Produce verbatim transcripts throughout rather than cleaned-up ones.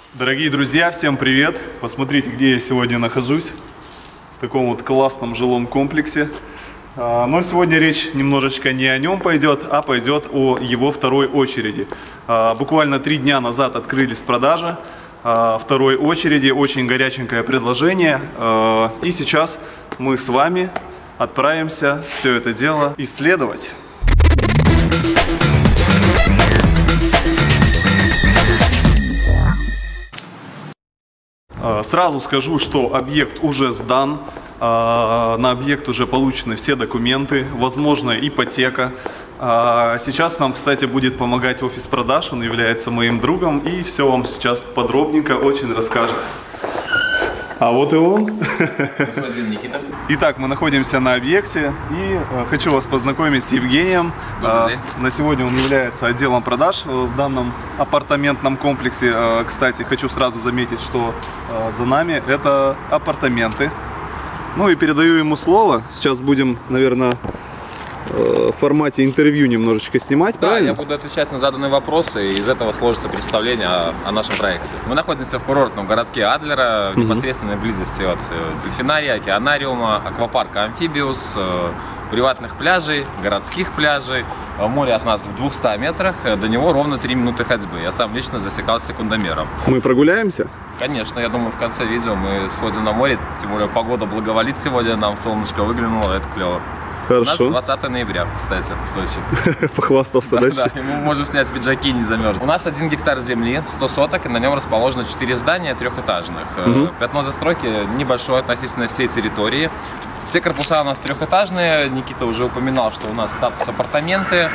Дорогие друзья, всем привет! Посмотрите, где я сегодня нахожусь. В таком вот классном жилом комплексе. Но сегодня речь немножечко не о нем пойдет, а пойдет о его второй очереди. Буквально три дня назад открылись продажи второй очереди. Очень горяченькое предложение. И сейчас мы с вами отправимся все это дело исследовать. Сразу скажу, что объект уже сдан, на объект уже получены все документы, возможно, ипотека. Сейчас нам, кстати, будет помогать офис продаж, он является моим другом и все вам сейчас подробненько очень расскажет. А вот и он. Господин Никита. Итак, мы находимся на объекте и хочу вас познакомить с Евгением. Добрый день. На сегодня он является отделом продаж в данном апартаментном комплексе. Кстати, хочу сразу заметить, что за нами это апартаменты. Ну и передаю ему слово. Сейчас будем, наверное, в формате интервью немножечко снимать, Да, правильно? я буду отвечать на заданные вопросы, и из этого сложится представление о, о нашем проекте. Мы находимся в курортном городке Адлера, в непосредственной близости от дельфинария, океанариума, аквапарка Амфибиус, приватных пляжей, городских пляжей. Море от нас в двухстах метрах, до него ровно три минуты ходьбы. Я сам лично засекал секундомером. Мы прогуляемся? Конечно, я думаю, в конце видео мы сходим на море, тем более погода благоволит сегодня, нам солнышко выглянуло, это клево. Хорошо. У нас двадцатое ноября, кстати, в Сочи. Похвастался, да? да? Да, и мы можем снять пиджаки и не замерзнуть. У нас один гектар земли, сто соток, и на нем расположено четыре здания трехэтажных. Угу. Пятно застройки небольшое относительно всей территории. Все корпуса у нас трехэтажные. Никита уже упоминал, что у нас статус апартаменты.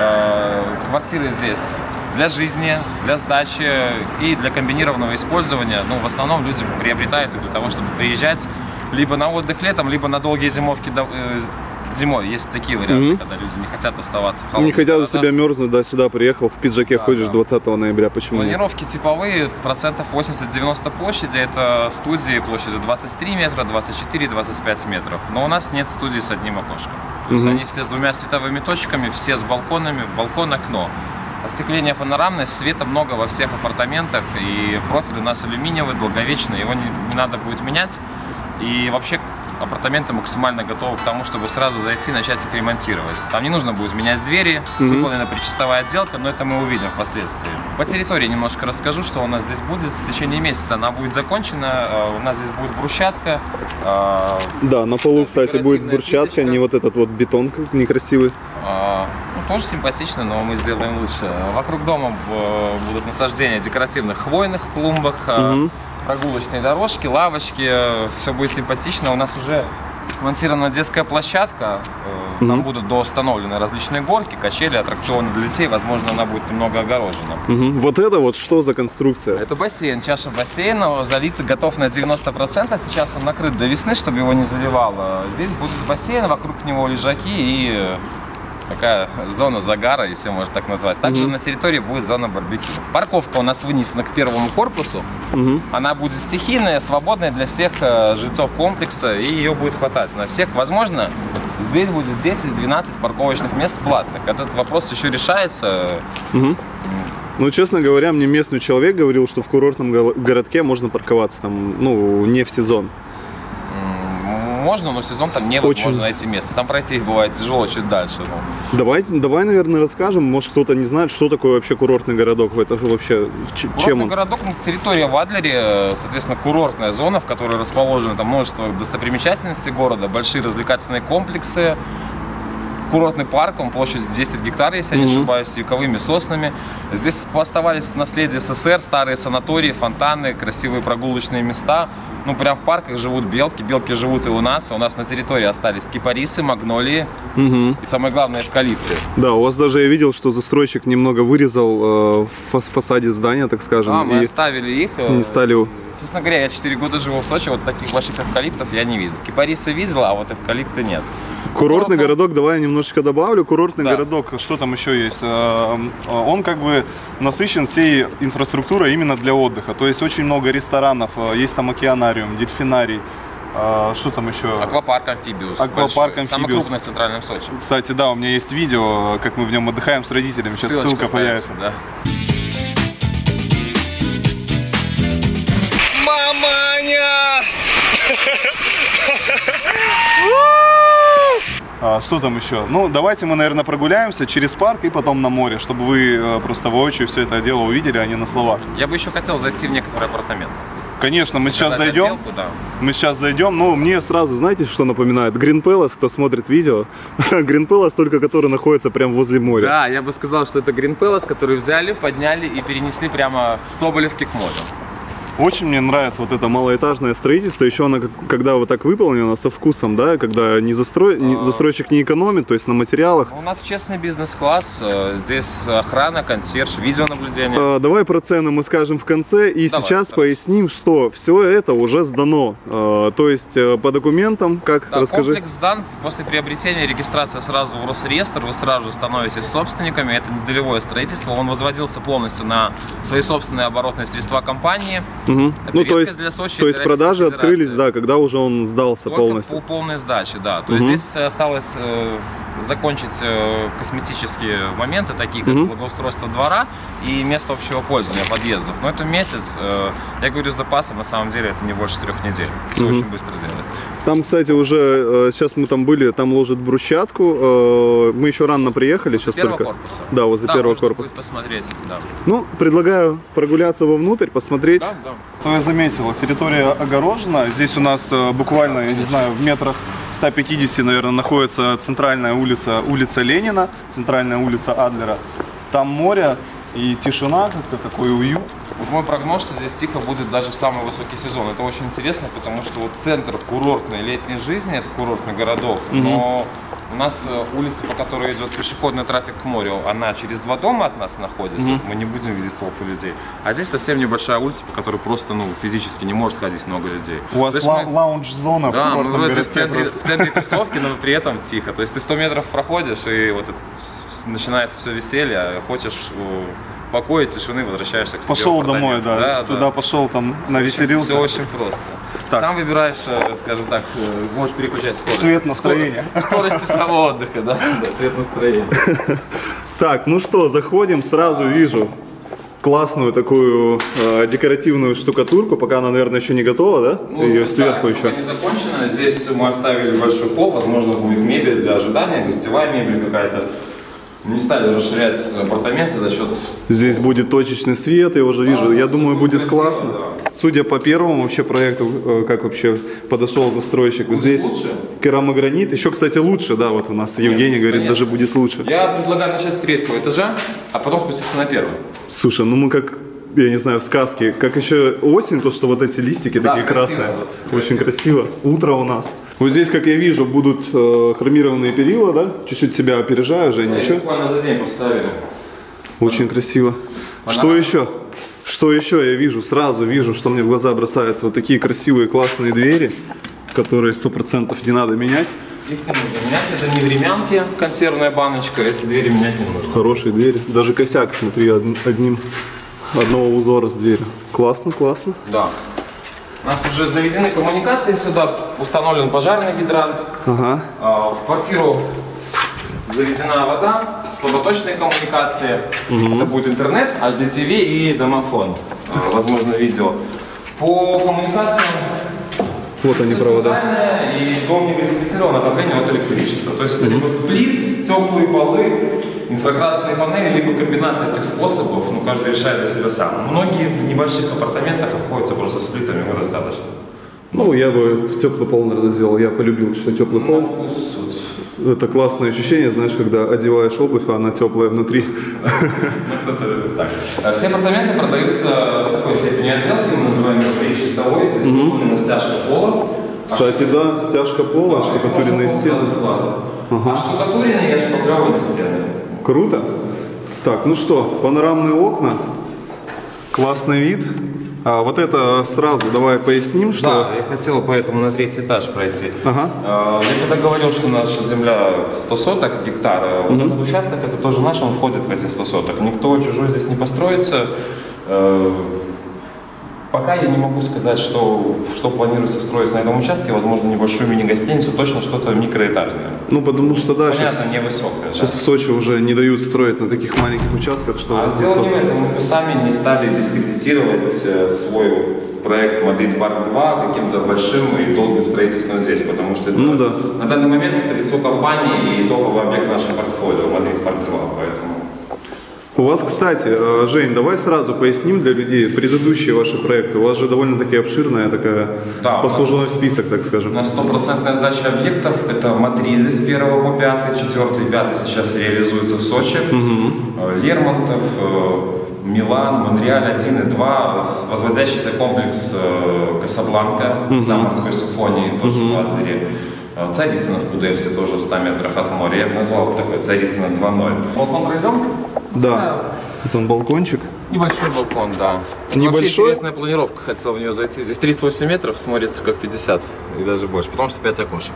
Квартиры здесь для жизни, для сдачи и для комбинированного использования. Ну, в основном люди приобретают их для того, чтобы приезжать либо на отдых летом, либо на долгие зимовки зимой. Есть такие варианты, mm-hmm. когда люди не хотят оставаться в холодном. Не хотят у себя мерзнуть, да, сюда приехал, в пиджаке да, ходишь да. двадцатого ноября. Почему? Планировки типовые, процентов восемьдесят-девяносто площади. Это студии площадью двадцать три метра, двадцать четыре, двадцать пять метров. Но у нас нет студии с одним окошком. То есть mm-hmm. они все с двумя световыми точками, все с балконами, балкон, окно. Остекление панорамное, света много во всех апартаментах. И профиль у нас алюминиевый, долговечный, его не, не надо будет менять. И вообще апартаменты максимально готовы к тому, чтобы сразу зайти и начать их ремонтировать. Там не нужно будет менять двери, mm-hmm. выполнена причастовая отделка, но это мы увидим впоследствии. По территории немножко расскажу, что у нас здесь будет. В течение месяца она будет закончена. У нас здесь будет брусчатка. Да, на полу, кстати, будет брусчатка, плиточка. Не вот этот вот бетон некрасивый. А, ну, тоже симпатично, но мы сделаем лучше. Вокруг дома будут насаждения декоративных хвойных клумбах. Mm-hmm. Прогулочные дорожки, лавочки, все будет симпатично. У нас уже смонтирована детская площадка, mm-hmm. там будут доустановлены различные горки, качели, аттракционы для детей, возможно, она будет немного огорожена. Mm-hmm. Вот это вот что за конструкция? Это бассейн, чаша бассейна, залит, готов на девяносто процентов, сейчас он накрыт до весны, чтобы его не заливало. Здесь будет бассейн, вокруг него лежаки и такая зона загара, если можно так назвать. Также mm-hmm. на территории будет зона барбекю. Парковка у нас вынесена к первому корпусу. Mm-hmm. Она будет стихийная, свободная для всех э, жильцов комплекса, и ее будет хватать на всех. Возможно, здесь будет десять-двенадцать парковочных мест платных. Этот вопрос еще решается. Mm-hmm. Ну, честно говоря, мне местный человек говорил, что в курортном городке можно парковаться там, ну, не в сезон. Можно, но в сезон там невозможно Очень... найти место. Там пройти их бывает тяжело чуть дальше. Ну. Давай, давай, наверное, расскажем. Может, кто-то не знает, что такое вообще курортный городок. Это вообще чем Курортный он? городок, территория в Адлере, соответственно, курортная зона, в которой расположено там множество достопримечательностей города, большие развлекательные комплексы. Курортный парк, он площадью десять гектар, если я не mm-hmm. ошибаюсь, с вековыми соснами. Здесь оставались наследие СССР, старые санатории, фонтаны, красивые прогулочные места. Ну, прям в парках живут белки, белки живут и у нас. У нас на территории остались кипарисы, магнолии mm-hmm. и, самое главное, эвкалипты. Да, у вас даже я видел, что застройщик немного вырезал э, в фасаде здания, так скажем. А, мы оставили их. Не стали... Честно говоря, я четыре года живу в Сочи, вот таких больших эвкалиптов я не видел. Кипарисы видел, а вот эвкалипты нет. Курортный городок, давай я немножечко добавлю. Курортный да. городок, что там еще есть? Он как бы насыщен всей инфраструктурой именно для отдыха. То есть очень много ресторанов, есть там океанариум, дельфинарий. Что там еще? Аквапарк Амфибиус. Аквапарк Амфибиус. Самый крупный в Центральном Сочи. Кстати, да, у меня есть видео, как мы в нем отдыхаем с родителями. Сейчас ссылка, ссылка появится. Да. А, что там еще? Ну, давайте мы, наверное, прогуляемся через парк и потом на море, чтобы вы э, просто воочию все это дело увидели, а не на словах. Я бы еще хотел зайти в некоторые апартаменты. Конечно, мы сейчас Показать зайдем. отделку, да. Мы сейчас зайдем. Ну, мне сразу, знаете, что напоминает? Green Palace, кто смотрит видео. Green Palace, только который находится прямо возле моря. Да, я бы сказал, что это Green Palace, который взяли, подняли и перенесли прямо с Соболевки к морю. Очень мне нравится вот это малоэтажное строительство. Еще оно, когда вот так выполнено, со вкусом, да, когда не застрой... не... застройщик не экономит, то есть на материалах. У нас честный бизнес-класс, здесь охрана, консьерж, видеонаблюдение. А, давай про цены мы скажем в конце. И Давай, сейчас хорошо. поясним, что все это уже сдано. А, то есть по документам, как, Да, расскажи. комплекс сдан, после приобретения регистрация сразу в Росреестр, вы сразу становитесь собственниками, это недолевое строительство, он возводился полностью на свои собственные оборотные средства компании. Угу. Это Ну, то редкость есть, для Сочи, то есть для продажи Российской открылись, Федерации. да, когда уже он сдался Только полностью. по полной сдаче, да. То Мгм. есть здесь осталось э, закончить э, косметические моменты, такие как Мгм. благоустройство двора и место общего пользования подъездов. Но это месяц, э, я говорю с запасом, на самом деле это не больше трех недель. Все Мгм. очень быстро делается. Там, кстати, уже, э, сейчас мы там были, там ложат брусчатку. э, Мы еще рано приехали, сейчас Первого только. корпуса. Да, возле Да, первого можно корпуса. будет посмотреть, да. Ну, предлагаю прогуляться вовнутрь, посмотреть. Да, да. Что я заметил, территория огорожена. Здесь у нас э, буквально, я не знаю, в метрах ста пятидесяти, наверное, находится центральная улица, улица Ленина, центральная улица Адлера. Там море и тишина, как-то такой уют. Вот мой прогноз, что здесь тихо будет даже в самый высокий сезон. Это очень интересно, потому что вот центр курортной летней жизни, это курортный городок, но у нас э, улица, по которой идет пешеходный трафик к морю, она через два дома от нас находится, Мгм. мы не будем видеть толпы людей. А здесь совсем небольшая улица, по которой просто ну, физически не может ходить много людей. У вас То есть ла- мы- лаунж-зона в Да, мы курортном вроде в городке центре, просто. в центре тусовки, но при этом тихо. То есть ты сто метров проходишь, и вот это с- начинается все веселье, а хочешь э, покоя, тишины, возвращаешься к себе. Пошел в апартамент. домой, да. Туда пошел, там навеселился. Все очень просто. Так. Сам выбираешь, э, скажем так, э, можешь переключать скорость. Цвет настроения. Скор- Скорости своего отдыха, да, да, цвет настроения. Так, ну что, заходим, сразу вижу классную такую э, декоративную штукатурку, пока она, наверное, еще не готова, да? Ну, Ее да, сверху пока еще. не закончено. Здесь мы оставили большой холл, возможно, будет мебель для ожидания, гостевая мебель какая-то. Не стали расширять апартаменты за счет... Здесь будет точечный свет, я уже вижу. Я всё думаю, будет красиво, классно. да. Судя по первому вообще проекту, э, как вообще подошел застройщик. Вот здесь лучше? керамогранит. Еще, кстати, лучше, да, вот у нас Евгений говорит, конечно. даже будет лучше. Я предлагаю начать с третьего этажа, а потом спуститься на первый. Слушай, ну мы как, я не знаю, в сказке, как еще осень, то что вот эти листики Да, такие красиво, красные. вот, Очень красиво. Утро у нас. Вот здесь, как я вижу, будут э, хромированные перила, да? Чуть-чуть тебя опережаю, Женя, Их еще. буквально за день поставили. Очень красиво. Что еще? Что еще я вижу? Сразу вижу, что мне в глаза бросаются вот такие красивые, классные двери, которые сто процентов не надо менять. Их не нужно менять, это не времянки, консервная баночка, эти двери менять не нужно. Хорошие двери. Даже косяк, смотри, од- одним, одного узора с дверью. Классно, классно. Да. У нас уже заведены коммуникации сюда, установлен пожарный гидрант. Ага. А, В квартиру заведена вода, слаботочные коммуникации. Это будет интернет, эйч ди ти ви и домофон, а, возможно, видео. По коммуникациям Вот они всё провода. центральное, и дом не газифицирован, отопление от электричества. То есть это либо сплит, теплые полы, инфракрасные панели, либо комбинация этих способов. Ну, каждый решает для себя сам. Многие в небольших апартаментах обходятся просто сплитами, его достаточно. Ну, я бы теплый пол, наверное, сделал. Я полюбил, что теплый На пол. вкус вот, Это классное ощущение, знаешь, когда одеваешь обувь, а она теплая внутри. ну, кто-то любит так. А Все апартаменты продаются с такой степенью отделки, мы называем ее чистовой. Здесь выполнена стяжка пола. Кстати, да, стяжка пола, штукатуренные стены. Ага. А штукатуренные и шпаклевые стены. Круто. Так, ну что, панорамные окна, классный вид. А вот это сразу давай поясним, что... Да, я хотел поэтому на третий этаж пройти. Ага. А, Я когда говорил, что наша земля сто соток, гектара, вот этот участок, это тоже наш, он входит в эти сто соток. Никто чужой здесь не построится. Э, Пока я не могу сказать, что, что планируется строить на этом участке. Возможно, небольшую мини-гостиницу, точно что-то микроэтажное. Ну, потому что, да, Понятно, сейчас, невысокое. сейчас Да. в Сочи уже не дают строить на таких маленьких участках, что А вот дело высокое. не в этом. Мы сами не стали дискредитировать э, свой проект «Мадрид Парк два» каким-то большим и долгим строительством здесь, потому что это, Ну да. на данный момент это лицо компании и топовый объект в нашем портфолио «Мадрид Парк два», поэтому... У вас, кстати, э, Жень, давай сразу поясним для людей предыдущие ваши проекты. У вас же довольно-таки обширная такая Да, послужной список, так скажем. У нас стопроцентная сдача объектов. Это Мадриды с первого по пятый, четвертый и пятый сейчас реализуются в Сочи. Угу. Лермонтов, Милан, Монреаль один и два, возводящийся комплекс Касабланка, угу. Заморской симфонии, тоже угу. в Адлере. Царицыно в Кудепсе, тоже в ста метрах от моря. Я бы назвал такой Царицыно два ноль. Балкон пройдем? Да. Вот он балкончик. Небольшой балкон, да. Небольшой? Вообще интересная планировка, хотел в нее зайти. Здесь тридцать восемь метров, смотрится как пятьдесят и даже больше, потому что пять окошек.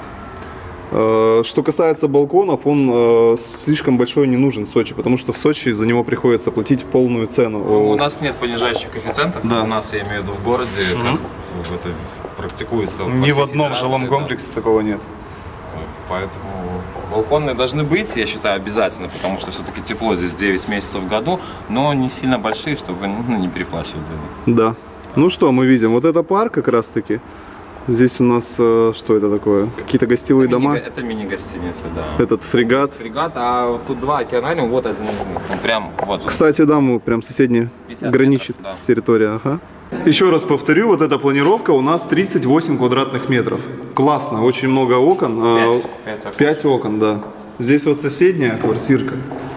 Что касается балконов, он слишком большой не нужен в Сочи, потому что в Сочи за него приходится платить полную цену. У нас нет понижающих коэффициентов, да. У нас, я имею в виду, в городе, угу. как это практикуется. Ни в одном жилом комплексе да. такого нет. Поэтому балконы должны быть, я считаю, обязательно, потому что все-таки тепло здесь девять месяцев в году, но не сильно большие, чтобы ну, не переплачивать за них. Да. Ну что, мы видим, вот это парк как раз таки. Здесь у нас, что это такое? Какие-то гостевые это дома? Мини, это мини-гостиница, да. Этот фрегат. Фрегат, а вот тут два океанариума, вот один из них. Он прям вот. Кстати, да, мы прям соседние граничит метров, да. территория. Ага. Еще раз повторю, вот эта планировка у нас тридцать восемь квадратных метров. Классно, очень много окон. пять, пять окон, да. Здесь вот соседняя квартирка.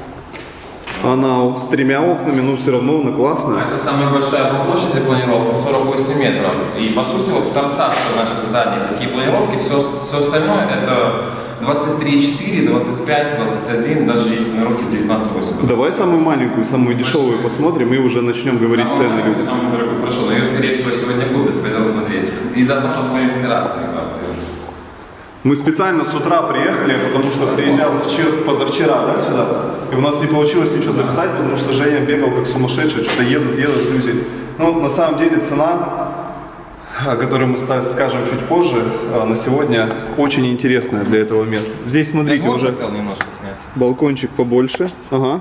Она с тремя окнами, но все равно она классная. Это самая большая по площади планировка, сорок восемь метров. И по сути вот в торцах наших зданий такие планировки, все, все остальное это двадцать три четыре, двадцать пять, двадцать один, даже есть планировки девятнадцать восемь. Давай самую маленькую, самую дешевую посмотрим и уже начнем говорить самую цены людям. Самую дорогую, хорошо, но ее скорее всего сегодня купят, пойдем смотреть. И заодно посмотрим с террасами квартиры. Мы специально с утра приехали, потому что приезжал вчера, позавчера, да, сюда, и у нас не получилось ничего записать, потому что Женя бегал как сумасшедший, что-то едут, едут люди. Ну, на самом деле цена, о которой мы скажем чуть позже, на сегодня очень интересная для этого места. Здесь, смотрите, уже немножко снять. Балкончик побольше, ага,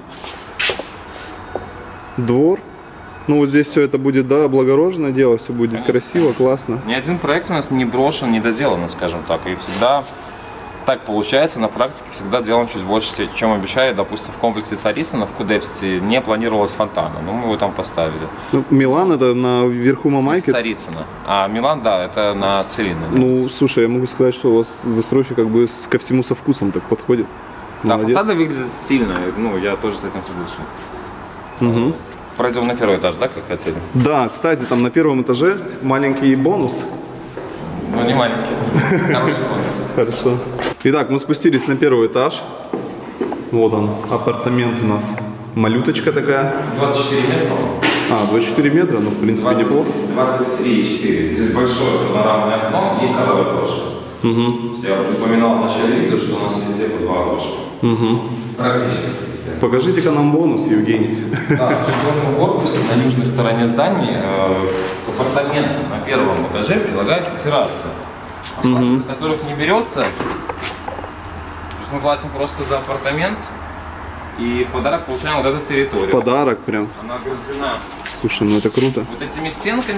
двор. Ну вот здесь все это будет, да, облагорожено дело, все будет Конечно. красиво, классно. Ни один проект у нас не брошен, не доделан, скажем так. И всегда так получается, на практике всегда делаем чуть больше, чем обещали. Допустим, в комплексе Царицыно в Кудепсе не планировалось фонтана, но мы его там поставили. Ну, Милан это на верху Мамайки? Царицыно. А Милан, да, это на Целино. Ну, слушай, я могу сказать, что у вас застройщик как бы ко всему со вкусом так подходит. Да, Молодец. фасады выглядят стильно, ну, я тоже с этим соглашусь. Угу. Пройдем на первый этаж, да, как хотели? Да, кстати, там на первом этаже маленький бонус. Ну, не маленький, хороший бонус. Хорошо. Итак, мы спустились на первый этаж. Вот он, апартамент у нас. Малюточка такая. двадцать четыре метра. А, двадцать четыре метра, ну, в принципе, двадцать, неплохо. двадцать три и четыре. Здесь большое панорамное окно и второе окошко. Угу. Я упоминал в начале видео, что у нас везде по два окошка. Угу. Практически. Покажите-ка нам бонус, Евгений. Да, в четвертом корпусе на южной стороне здания э, к апартаментам на первом этаже предлагается терраса, оплата mm-hmm. за которых не берется. То есть мы платим просто за апартамент и в подарок получаем вот эту территорию. Подарок прям. Она ограждена. Слушай, ну это круто. Вот этими стенками.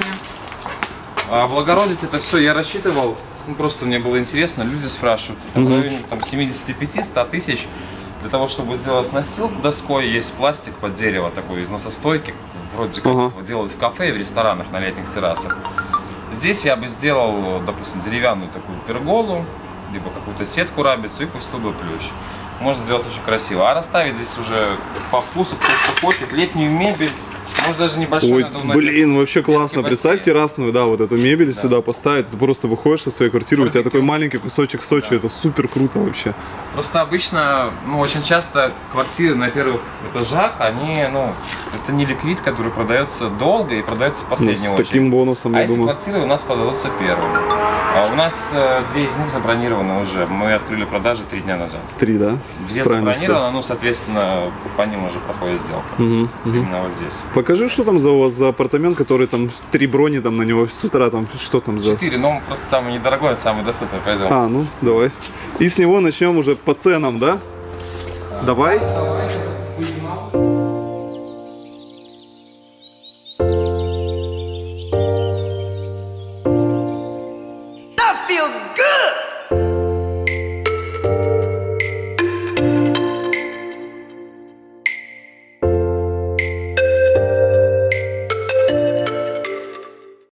А облагородить это все я рассчитывал. Ну, просто мне было интересно, люди спрашивают, mm-hmm. в районе там, семьдесят пять - сто тысяч. Для того, чтобы сделать настил доской, есть пластик под дерево, такой износостойкий, вроде как ага. делают в кафе и в ресторанах на летних террасах. Здесь я бы сделал, допустим, деревянную такую перголу, либо какую-то сетку рабицу и пустил бы плющ. Можно сделать очень красиво. А расставить здесь уже по вкусу, кто что хочет, летнюю мебель. Может даже небольшой. Ой, блин, вообще классно. Представь террасную, да, вот эту мебель да. сюда поставить. Ты просто выходишь со своей квартиры, Барбекю. У тебя такой маленький кусочек Сочи. Да. Это супер круто вообще. Просто обычно, ну, очень часто квартиры на первых этажах, они, ну, это не ликвид, который продается долго и продается в последнюю ну, с очередь. таким бонусом, а я эти думаю. квартиры у нас продадутся первыми. А у нас э, две из них забронированы уже. Мы открыли продажи три дня назад. Три, да? Где забронировано, ну, соответственно, по ним уже проходит сделка. Угу, угу. Именно вот здесь. Пока Покажи, что там за у вас за апартамент, который там три брони там на него с утра, там что там за... Четыре, но он просто самый недорогой, самый доступный, пойдем. А, ну, давай. И с него начнем уже по ценам, да? А, давай. Давай. I feel good!